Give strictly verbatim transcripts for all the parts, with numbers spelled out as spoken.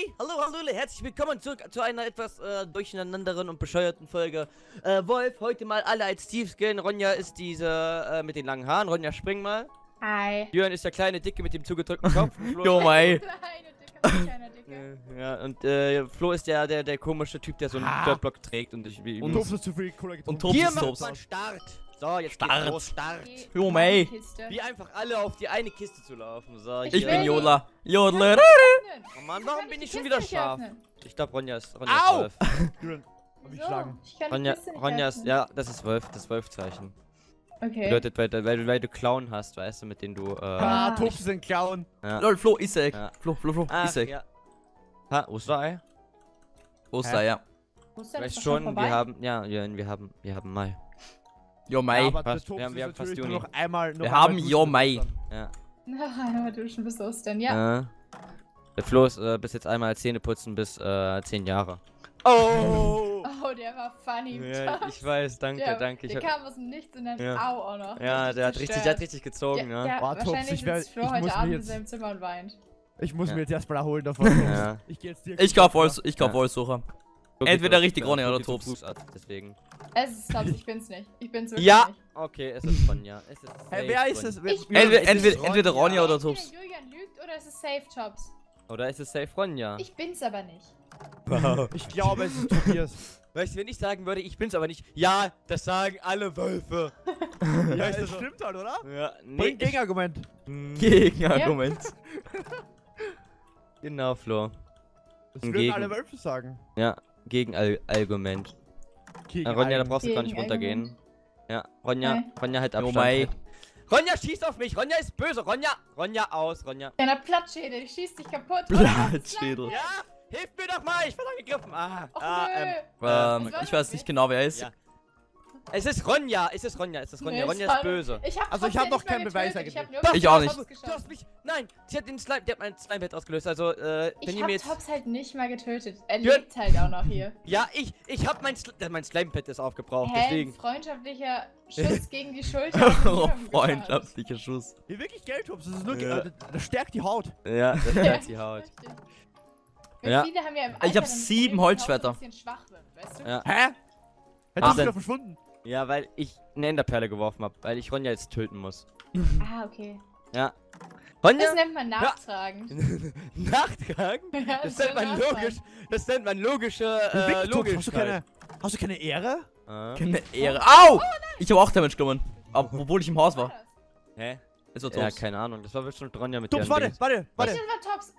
hallo, hallo, herzlich willkommen zurück zu einer etwas äh, durcheinanderen und bescheuerten Folge. Äh, Wolf, heute mal alle als Steve Skin. Ronja ist diese äh, mit den langen Haaren. Ronja, spring mal. Hi. Jörn ist der kleine Dicke mit dem zugedrückten Kopf. Jo, mei. Kleine, dicke, kleiner, dicke. Ja, und äh, Flo ist der, der, der komische Typ, der so einen Ah. Dirtblock trägt und ich wie Und Tops ist zu viel Cola Und getrunken. Tops Hier ist macht Tops. man Start. So, jetzt Start. geht's los. Start. Die Jo, mei. Kiste. Wie einfach alle auf die eine Kiste zu laufen. So, Ich Ich hier. bin will- Jodler. Jodler. Oh Mann, warum bin ich schon die wieder Kiste nicht scharf? öffnen? Ich glaube, Ronja ist, Ronja Au! ist Wolf. Julian, hab mich So, geschlagen. ich kann die Ronja, Kiste nicht Ronja ist, öffnen. ja, das ist Wolf, das Wolf-Zeichen. Okay. Bedeutet, weil, weil, du- weil du Clown hast, weißt du, mit denen du, äh... Ah, Ah. Tops ist ein Clown. ja. Lol, Flo, Isaac. Ja. Flo, Flo, Flo, Ach, Isaac. ja. Ha, Osterei? Oster, Hä? ja. Wo ist denn Weißt das schon, vorbei? wir haben, ja, ja, wir haben, wir haben Mai. Jo, Ja, mei. aber fast. der Tops Wir haben- ist wir haben fast natürlich Juni. nur noch einmal. Noch Wir einmal haben duschen Jo bis Mai. dann. Ja. Na, einmal duschen bis Ostern, ja. Äh, der Flo ist äh, bis jetzt einmal Zähne putzen bis äh, zehn Jahre. Oh! Oh, der war funny. Ja, Tops. ich weiß, danke, der, danke. Ich Der hab, kam aus dem Nichts und dann Ja. au auch noch. ja, der hat richtig, der hat richtig gezogen, Der, ne? der, Boah, Tops, wahrscheinlich ich wär- sitzt Flo ich heute muss mir Abend in jetzt- seinem Zimmer und weint. Ich muss Ja. mir jetzt erstmal erholen davon. Ja. Ich geh jetzt direkt. Ich kauf Holz, ich kauf Ja. Holzsucher. Flo Entweder geht richtig zum- Ronja Flo oder geht zum Tops. Fußarzt, deswegen. Es ist Tops, ich bin's nicht. Ich bin's wirklich Ja! nicht. Okay, es ist Ronja. Es ist Hey, safe wer ist Ronja. es? Wer- Ich- wer- Entweder, es ist entweder, entweder Ronja. Ronja oder Entweder Tops. Julian lügt oder es ist Safe Tops. Oder ist es safe Ronja? Ich bin's aber nicht. Ich glaube, es ist Tobias. Weißt du, wenn ich sagen würde, ich bin's aber nicht. Ja, das sagen alle Wölfe. Ja, Weißt du es so? stimmt halt, oder? Ja, nee. Bring Gegenargument. Hm, Gegenargument. Genau, Flo. Das Gegen- würden alle Wölfe sagen. Ja, Gegenargument. Gegen Ja, Ronja, da einen. brauchst du gar nicht runtergehen. Ja, Ronja, Nein. Ronja halt Jo, Abstand. mei. Ronja schießt auf mich. Ronja ist böse. Ronja, Ronja aus. Ronja. Deiner Plattschädel, ich schieß dich kaputt. Blattschädel. Ja, hilf mir doch mal. Ich werde angegriffen. Ah, Och ah, nö. ähm, Ähm, Was war ich das weiß nicht jetzt? genau, wer er ist. Ja. Es ist Ronja. Es ist Ronja. Es ist Ronja. Nee, Ronja schade. ist böse. Ich hab Also ich Tops hab ja noch nicht mal keinen Beweis getötet, ich hab eigentlich. nur Doch, Ich mit auch Tops nicht. Du geschossen. hast mich. Nein, sie hat den Slime. Der hat mein Slime-Pad ausgelöst. Also, äh, wenn Ich ihr hab mir jetzt. Tops halt nicht mal getötet. Er Ja. lebt halt auch noch hier. Ja, ich. Ich hab mein, Sl mein Slime-Pad ist aufgebraucht. Hä? Ein Deswegen. freundlicher Schuss gegen die Schulter. hat Oh, niemandem geschadet. freundschaftlicher Schuss. Ja, wirklich Geld, Tops. Das ist nur. Ja. Ge- Das stärkt die Haut. Ja, das Ja, hat die Haut. richtig. Ja. Viele haben ja im Ich Alter hab dann sieben Probleme, wenn die Haut Holzschwerter. so ein bisschen schwach wird, weißt du? Ja. Hä? Ah, Hätte ich dann- wieder verschwunden. Ja, weil ich eine Enderperle geworfen habe. Weil ich Ronja jetzt töten muss. Ah, okay. Ja. Ronja? Das nennt man nachtragend. Nachtragen? Ja, Das soll nennt man nachtragen. logisch. Das nennt man logische Ja, äh, wirklich, Tops, hast du Logischkeit. keine. Hast du keine Ehre? Ah. Keine Ehre. Au! Ich habe auch Damage genommen. Aber, obwohl ich im Haus Was war. war das? Hä? Es war Ja, Tops. keine Ahnung. Das war bestimmt Ronja mit Tops, ihren warte, Dings. warte, warte. Ich das war Tops.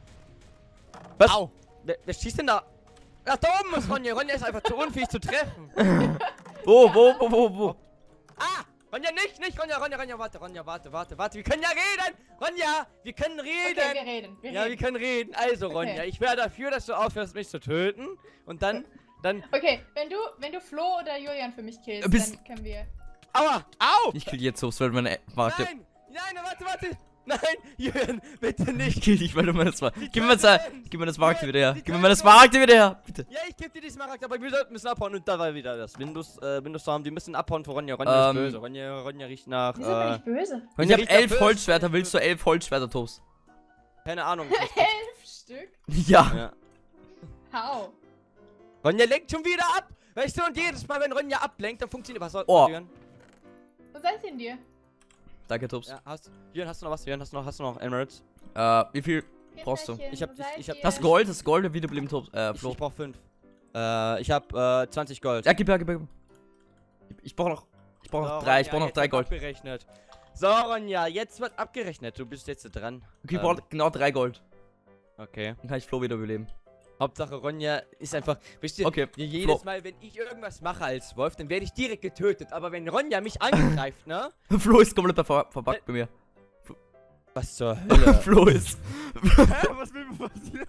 Was? Au. Wer, wer schießt denn da? Ach, da oben ist Ronja. Ronja ist einfach zu unfähig zu treffen. Wo, wo, wo, wo, wo? Ah! Ronja nicht, nicht Ronja, Ronja, Ronja, warte, Ronja, warte, warte, warte. Wir können ja reden! Ronja, wir können reden! Okay, wir reden. Wir Ja, wir reden. können reden. Also, Okay. Ronja, ich wäre dafür, dass du aufhörst, mich zu töten. Und dann, dann, Okay, wenn du, wenn du Flo oder Julian für mich killst, Bist- dann können wir. aua! Au! Ich kill jetzt Tops, weil du meine. Warte. Nein! Nein, warte, warte! Nein, Jürgen, bitte Ich nicht! kill dich, weil du meine das war. Die Gib mir das, können- gib mir das Markte wieder her. die Gib mir können das so- Markte wieder her. Bitte. Ja, ich geb dir die Smaragd, aber wir sollten müssen abhauen und da war wieder das Windows, äh, Windows haben. Die müssen abhauen für Ronja. Ronja Ähm, ist böse. Ronja, Ronja riecht nach, Die sind aber äh, nicht böse. Ich Ronja hab riecht nach elf Fisch. Holzschwerter. Willst du elf Holzschwerter, Tops? Keine Ahnung. Elf Stück? Ja. Ja. Hau. Ronja lenkt schon wieder ab! Weißt du, und jedes Mal, wenn Ronja ablenkt, dann funktioniert was soll. Oh. Jürgen? Wo seid ihr denn dir? Danke, Tops. Ja, hast, Jürgen, hast du noch was? Jürgen, hast du noch, hast du noch Emeralds? Äh, wie viel brauchst du? Kinderchen, Ich hab wo dich- seid ich hab- ihr? Das Gold, das Gold wiederbleiben, Tops. Äh, Ich, Flo. ich brauch fünf. Äh, ich hab, äh, zwanzig Gold. Ja, gib her, gib her. Ich brauch noch. Ich brauch noch So, drei, ich Ronja, brauch noch jetzt drei wird Gold. Abgerechnet. So, Ronja, jetzt wird abgerechnet. Du bist jetzt dran. Okay, ich Ähm, brauch genau drei Gold. Okay. Dann kann ich Flo wiederbeleben. Hauptsache Ronja ist einfach. Wisst ihr, Okay, jedes Flo. Mal, wenn ich irgendwas mache als Wolf, dann werde ich direkt getötet. Aber wenn Ronja mich angreift, ne? Flo ist komplett ver verbuggt bei mir. Was zur Hölle? Flo ist. Hä? Was will mir passieren?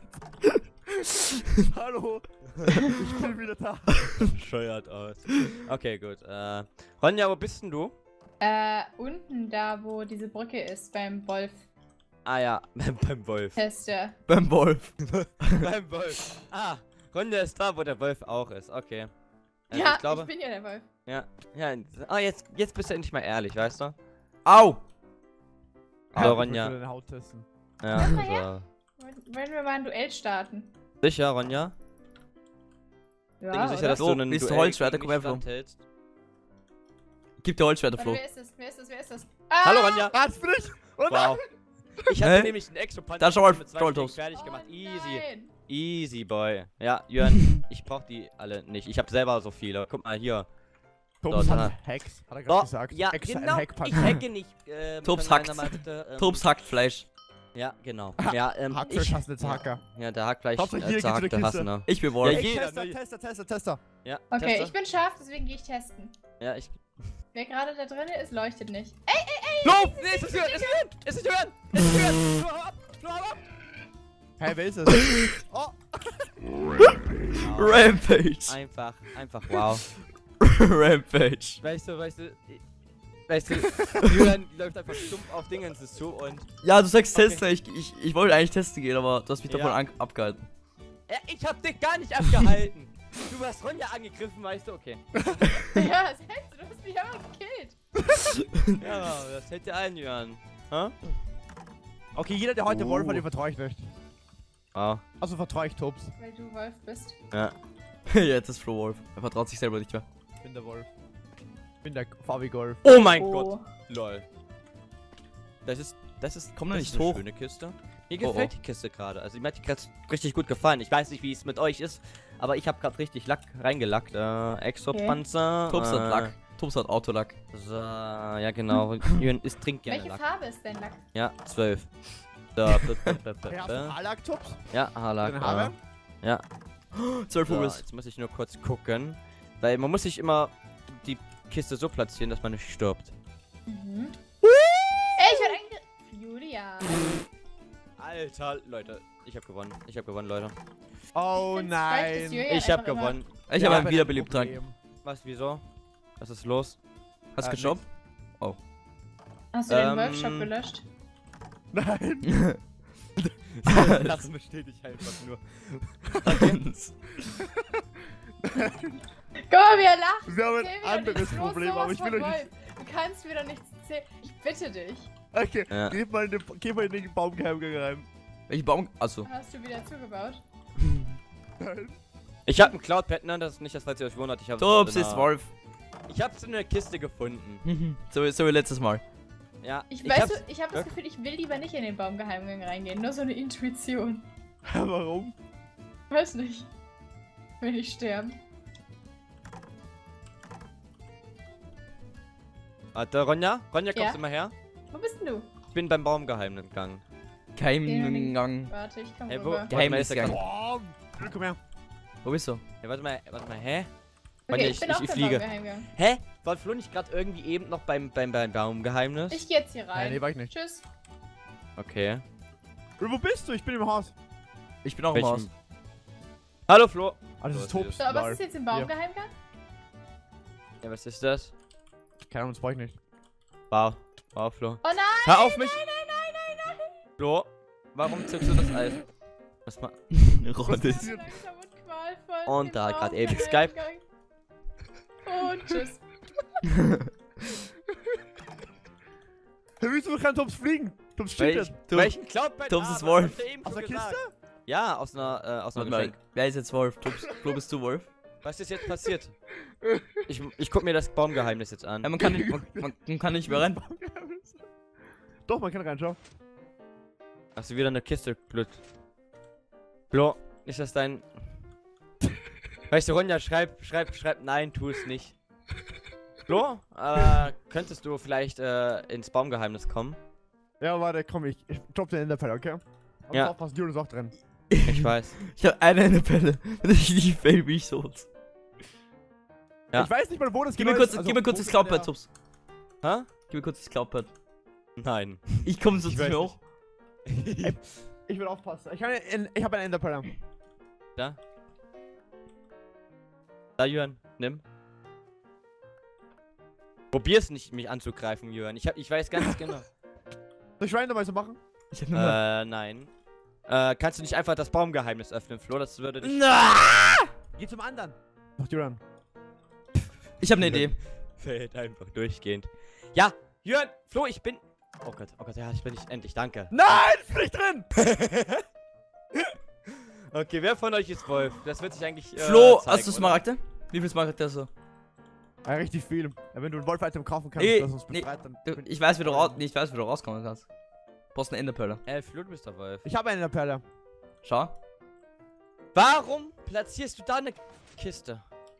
Hallo. Ich bin wieder da. Bescheuert aus. Okay, gut. Äh, Ronja, wo bist denn du? Äh, unten da, wo diese Brücke ist, beim Wolf-Tester. Ah ja, beim Wolf. Beim Wolf. Beim Wolf. Ah, Ronja ist da, wo der Wolf auch ist. Okay. Also, Ja, ich glaube. ich bin ja der Wolf. ja, ja. Ah, jetzt, jetzt bist du endlich mal ehrlich, weißt du? Au! So, Ronja. Ich will deine Haut testen. Ja, Komm mal so. Wollen wir mal ein Duell starten? Sicher, Ronja? Ja, Bin ich sicher, oder? dass So, du einen bist du Duell Holzschwerter? gegen Komm mich her, Flo. standhältst. Gib dir Holzschwerter, Warte, Flo. wer ist das? Wer ist das? Wer ist das? Ah! Hallo, Ronja! Rat's für dich! Und Wow. Ich Hä? hatte nämlich einen Extra-Punch Da schau mal, mit zwei Troll Schlägen Toast. fertig Oh, gemacht. Easy. nein. Easy, boy. Ja, Jörn, ich brauch die alle nicht. Ich hab selber so viele. Guck mal hier. Tops Dort, hat Hacks, hat er gerade Oh, gesagt. ja, Hacks genau. ein Hackpack. Ich hacke nicht. Ähm, Tops kann einer hackt. mal bitte, ähm, Tops hackt Fleisch. Ja, genau. Ja, ähm, Hackfisch ich, hast du jetzt Hacker. ja, der Hackfleisch, Hauptsache, hier äh, geht's in die zerhackte Kiste. Hassner. Ich bin Ja, Wolf. je- Ey, Jeder, Tester, ne? Tester, Tester, Tester. Ja, Okay, Tester. ich bin scharf, deswegen gehe ich testen. Ja, ich. Wer gerade da drin ist, leuchtet nicht. Ey, No! Nee, es ist Jörn! Es ist Jörn! Es ist Jörn! Es ist Jörn! Flo, hau ab! Flo, hau ab! Hey, wer ist es? Oh, Rampage. Einfach, einfach wow. Rampage. Weißt du, weißt du, weißt du, Jörn läuft einfach stumpf auf Dingens zu und. Ja, du sagst Okay. Tester. Ich, ich, ich wollte eigentlich testen gehen, aber du hast mich Ja. davon an, abgehalten. Ja, ich hab dich gar nicht abgehalten. Du hast Ronja angegriffen, weißt du? Okay. ja, was hältst du? Du hast mich aber gekillt. Ja, das hält dir ein, Jörn. Hä? okay, jeder, der heute Oh. Wolf hat, den vertraue ich nicht. Wow. Also vertraue ich Tops. Weil du Wolf bist. Ja. Jetzt ist Flo Wolf. Er vertraut sich selber nicht mehr. Ich bin der Wolf. Ich bin der Fabi Golf. Oh mein Oh. Gott. Lol. Das ist, das ist, Komm doch das nicht ist eine hoch. schöne Kiste. Mir Oh, gefällt oh. die Kiste gerade. Also mir hat die gerade richtig gut gefallen. Ich weiß nicht, wie es mit euch ist, aber ich habe gerade richtig Lack reingelackt. Äh, Exopanzer. Tops hat äh, Lack. Tops hat Autolack. So, ja genau. Jürgen ist trinkt gerne Welche Lack. Farbe ist dein Lack? Ja, zwölf. So, b- b- b- b- Hey, hast du b- Halak Tops? ja, Haarlack. Deine Haare? äh, Ja. Zwölf So, Hubis. jetzt muss ich nur kurz gucken. Weil man muss sich immer die Kiste so platzieren, dass man nicht stirbt. Mhm. Ey, ich werde angegriffen. Julia. Alter, Leute. Ich habe gewonnen. Ich habe gewonnen, Leute. Oh find's frech, dass nein. Julia Ich habe einfach immer- gewonnen. Ich Ja, habe aber einen ein Wiederbelebtrank. Problem. Was, wieso? Was ist los? Hast du Äh, geshoppt? Hast du den Ähm, Wolf-Shop gelöscht? Nein. Das bestätigt einfach nur. Guck mal, wie er lacht. Wir haben Erzähl ein mir doch anderes nicht bloß Problem, sowas aber ich will von euch nicht. Wolf. Du kannst mir doch nichts erzählen. Ich bitte dich. Okay, Ja. geh mal in den, geh mal in den Baumgeheimgang rein. Welchen Baum? Achso. Hast du wieder zugebaut? Nein. Ich habe einen Cloud-Pad, ne? Das ist nicht das, falls ihr euch wundert. Ich habe Tops ist Wolf. Ich hab's in der Kiste gefunden. so, so wie letztes Mal. Ja. Ich, weiß, hab's- du, ich habe das Gefühl, ich will lieber nicht in den Baumgeheimgang reingehen. Nur so eine Intuition. Warum? Weiß nicht. Will ich sterben. Warte, Ronja? Ronja, kommst Ja? du mal her? Wo bist denn du? Ich bin beim Baumgeheimnis gegangen. Keimgang. Warte, ich komm Ey, wo- rüber. Warte mal, ist der Geheimnisgang. Boah, komm her. Wo bist du? Ja, warte mal, warte mal, hä? Okay, Ronja, ich, ich, bin ich, auch ich beim fliege. Baumgeheimgang. Hä? War Flo nicht gerade irgendwie eben noch beim, beim, beim Baumgeheimnis? Ich geh jetzt hier Nein, rein. nee, war ich nicht. Tschüss. Okay. Wo bist du? Ich bin im Haus. Ich bin auch im Haus. Welchem- Hallo Flo. Ah, das So, ist ist Tops. So, aber was Lol. ist jetzt im Baumgeheimgang? Ja, was ist das? Keine Ahnung, das brauch ich nicht. Wow. Wow, Flo. Oh nein! Hör auf mich! Nein, nein, nein, nein, nein! Flo, warum zückst du das Eis? Was mal. Rotte. Ich bin langsam und qualvoll Und im da hat grad Epic Skype. Baumgeheimgang. Und tschüss. Hey, wieso kann Tops fliegen? Tops Welch, cheatet. welchen Cloudpad? Tops Ah, ist was Wolf. habt ihr eben Aus schon der gesagt? Kiste? Ja, aus einer, äh, aus einer Warte mal, Geschenk. wer ist jetzt Wolf? Tops, Flo, bist du Wolf? Was ist jetzt passiert? Ich, ich guck mir das Baumgeheimnis jetzt an. Ja, man kann nicht, man, man, man kann nicht mehr rein. Doch, man kann reinschauen. Hast du wieder eine Kiste, blöd. Flo, ist das dein... Weißt du, Ronja, schreib, schreib, schreib, nein, tu es nicht. Flo, äh, könntest du vielleicht, äh, ins Baumgeheimnis kommen? Ja, warte, komm, ich, ich drop den Enderpell, okay? Aber Ja. ja. Aufpassen, Julius ist auch drin. Ich weiß. Ich hab eine in der Pelle. Wenn ich nicht fail, bin ich so. Ja. Ich weiß nicht mal, wo das Gib mir genau kurz, ist. Also, gib mir kurz wo das ist Cloudpad, der- Tops. Hä? Gib mir kurz das Cloudpad. Nein. Ich komme so Ich zu weiß mir hoch. Ich will aufpassen. Ich, kann, in, ich habe einen Enderpell. Da. Da, Jörn, nimm. Probier's nicht, mich anzugreifen, Jörn. Ich, hab, ich weiß ganz genau. Soll ich randomweise machen? Ich hab nur mal. äh, nein. Äh, kannst du nicht einfach das Baumgeheimnis öffnen, Flo? Das würde dich... Geh zum anderen. Doch, Julian. Ich hab eine Idee. Fällt einfach durchgehend. Ja, Jörn, Flo, ich bin... Oh Gott, oh Gott, ja, ich bin nicht endlich, danke. Nein, ist nicht drin! Okay, wer von euch ist Wolf? Das wird sich eigentlich. Äh, Flo, zeigen, hast du oder? Smaragde? Wie viel Smaragde hast du? Ja, richtig viel. Ja, wenn du ein Wolf-Item kaufen kannst, Nee, das uns nee, befreit, dann. Du, ich weiß, wie du raus, nee, ich weiß, wie du rauskommen kannst. Du brauchst eine Enderperle. Äh, Flo, du bist der Wolf. Ich habe eine Perle. Schau. Warum platzierst du da eine Kiste?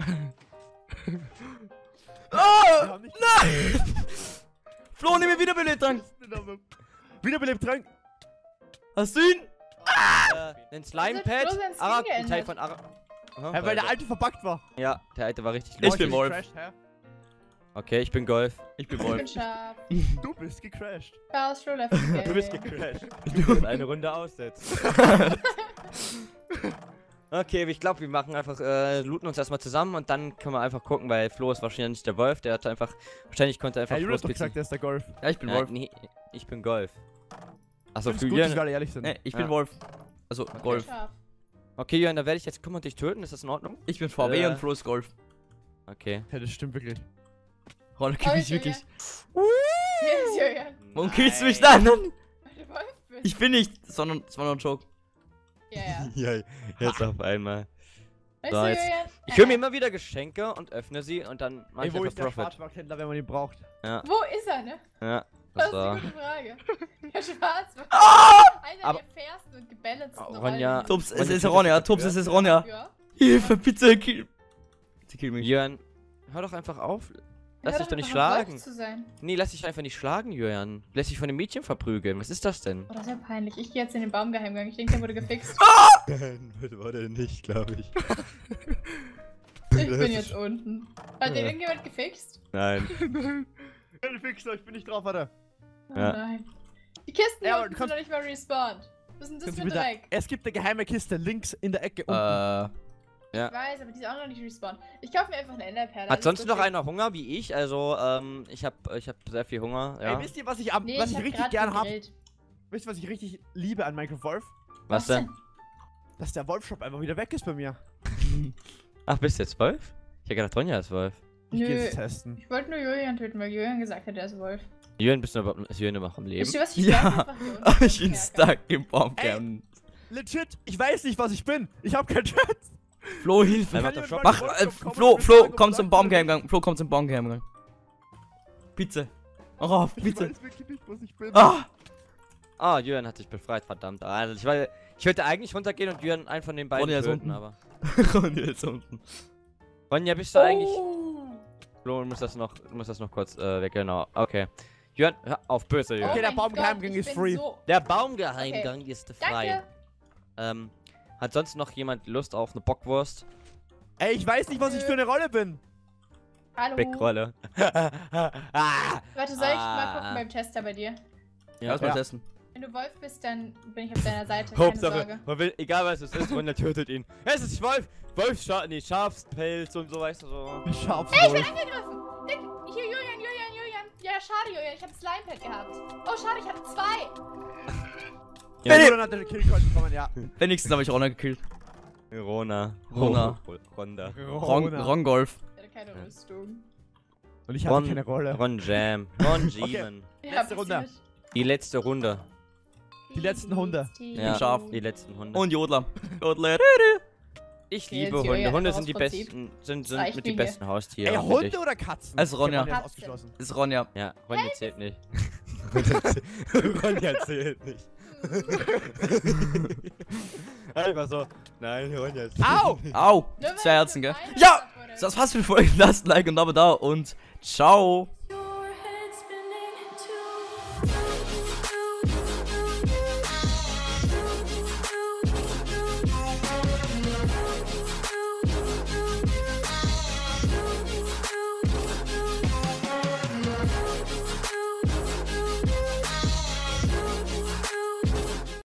Wir Oh, haben nicht nein! Flo, nimm mir Wiederbelebt dran. Wiederbelebt Trank. Hast du ihn? Äh, ein Slime-Pad. Flo sein Skin Arak, ein Teil geändert? von Arak. Aha, Ja, weil der alte verbuggt war. Ja, der alte war richtig Ich lustig. bin Wolf. Gecrashed, hä? Okay, ich bin Golf. Ich bin Ich bin Wolf. scharf. Du bist gecrashed. Chaos Flo left. Du bist gecrashed. Du musst eine Runde aussetzen. Okay, ich glaube, wir machen einfach, äh, looten uns erstmal zusammen und dann können wir einfach gucken, weil Flo ist wahrscheinlich nicht der Wolf, der hat einfach, wahrscheinlich konnte er einfach Hey, du hast doch Flo's gesagt, der ist der Golf. Ja, ich bin Ja, Wolf. nee, ich bin Golf. Achso, Find's für gut, dass Jürgen. wir alle ehrlich sind. Nee, ich bin Ja. Wolf. Also, Golf. Scharf. Okay, Jürgen, dann werde ich jetzt kommen und dich töten, ist das in Ordnung? Ich bin V W Äh. und Flo ist Golf. Okay. Ja, das stimmt wirklich. Rolle, Oh, kill mich ich wirklich. Hier ist Julian. Warum killst du mich Nein. dann? Weil du Wolf bist. Ich bin nicht, sondern es war nur ein Joke. Ja, ja. Ja, jetzt auf einmal. Weißt So, du, jetzt- Julian? Ich hole mir immer wieder Geschenke und öffne sie und dann mach Ey, ich wo einfach ist der Profit. Schwarzmarkthändler, wenn man ihn braucht? Wo ist er, ne? Ja, Das das ist war. eine gute Frage. Der Schwarzmarkt. Ah! Einer Aber- der fairsten und gebalanceden Oh, Rollen. Ronja- Tups, es Ronja, ist kill Ronja. dich. Tups, es ist Ronja. Ja. Hilfe, bitte, kill. Sie kill mich. Jürgen, hör doch einfach auf. Lass Hör dich doch nicht einfach auf, Wolf schlagen. Zu sein. Nee, lass dich einfach nicht schlagen, Jürgen. Lass dich von dem Mädchen verprügeln. Was ist das denn? Oh, das ist ja peinlich. Ich gehe jetzt in den Baumgeheimgang. Ich denke, der wurde gefixt. Nein, war der nicht, glaube ich. Ich bin jetzt unten. Hat den irgendjemand gefixt? Nein. Nein, fix ich bin nicht drauf, warte. Oh Ja. nein. Die Kisten Ja, hier aber unten du sind kannst- noch nicht mal respawned. Was ist denn das Kannst du für bitte- Dreck? Es gibt eine geheime Kiste links in der Ecke unten. Äh, Ja. Ich weiß, aber die ist auch noch nicht respawned. Ich kaufe mir einfach eine Enderperle. Hat das sonst ist noch okay. einer Hunger wie ich? Also, ähm, ich hab, ich hab sehr viel Hunger, ja. Ey, wisst ihr, was ich, am, Nee, was ich ich hab richtig grad gern hab? gegrillt. Wisst ihr, was ich richtig liebe an Minecraft Wolf? Was denn? Dass der Wolf-Shop einfach wieder weg ist bei mir. Ach, bist du jetzt Wolf? Ich hab gedacht, Ronja ist Wolf. Ich Nö. geh jetzt testen. Ich wollte nur Julian töten, weil Julian gesagt hat, er ist Wolf. Jürgen, bist du überhaupt, ist Jürgen noch am Leben? Wisst ihr was? Ich Ja, bleib einfach hier unten aber ich bin rumkerkern. stuck im Baumkern. Legit, ich weiß nicht, was ich bin. Ich hab kein Chat. Flo, Hilfe. Nein, Kann mach doch jemand Shop. mal Mach, den äh, Wolf-Shop kommen Flo, und mir Flo, sagen, ob komm das zum ist? Baumgeheimgang. Flo, komm zum Baumgeheimgang. Bitte. Mach auf, Ich bitte. weiß wirklich nicht, was ich bin. Ah! Ah, Jürgen hat sich befreit, verdammt. Also, ich, war, ich wollte eigentlich runtergehen und Jürgen einen von den beiden Ronja ist töten, unten. aber... Ronja ist unten. Ronja, bist du eigentlich... Oh. Flo, du musst das noch, du musst das noch kurz äh, weg, genau. Okay. Jürgen, hör auf, böse Jürgen. Okay, der mein Baumgeheimgang Gott, ich ist bin free. So Der Baumgeheimgang ist frei. Danke. Ähm, hat sonst noch jemand Lust auf eine Bockwurst? Ey, ich weiß nicht, was ich für eine Rolle bin. Hallo. Backrolle. ah, Warte, soll ich mal Ah. gucken beim Tester bei dir? Ja, lass mal Ja. testen. Wenn du Wolf bist, dann bin ich auf deiner Seite. Keine Hauptsache, Sorge. man will, egal was es ist, Ronja tötet ihn. Es ist Wolf, Wolf, Scha nee, Schafspelz und so, weißt du, so. Schafswolf. Angegriffen! Dick, hier, Julian, Julian, Julian. Ja, schade, Julian. Ich habe Slime-Pad gehabt. Oh, schade, ich hatte zwei. Ja, Benny- Julian hat den Killcall bekommen, ja. Wenigstens habe ich Ronja gekillt. Rona. Rona. Oh, Ronda. Ron, Rongolf. Ich hatte keine Rüstung. Und ich hatte Ron, keine Rolle. Ron Jam. Ron Jeeman. Ja, Letzte bist Runde. du mit? Die letzte Runde. Die letzten Hunde. Ja, Schaf. die letzten Hunde. Und Jodler. Jodler. Ich Okay, liebe jetzt Hunde. Julian, Hunde sind die Hausprinzip. besten, sind, sind Reicht mit die mir hier. besten Haustiere. Ey, finde Hunde ich. oder Katzen? Also Ronja. Ich hab Ronja Katzen. ausgeschlossen. Ist Ronja. Ja, Ronja zählt nicht. Ronja zählt nicht. Einfach so. Nein, Ronja zählt Au! Au! Nur weil Zwei ich Herzen, mit gell? einer Ja! wurde. Das war's für die Folge. Lasst ein Like und ein Abo da und ciao!